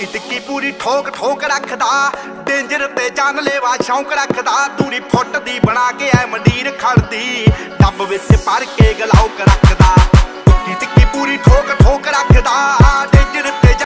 ਟਿੱਕੀ ਟਿੱਕੀ पूरी ठोक ठोक रखदा, डेंजर ते जानलेवा शौक रखदा। दूरी फुट दी बना के ऐ मंडीर खड़दी, डब विच भर के गलाउक रखदा।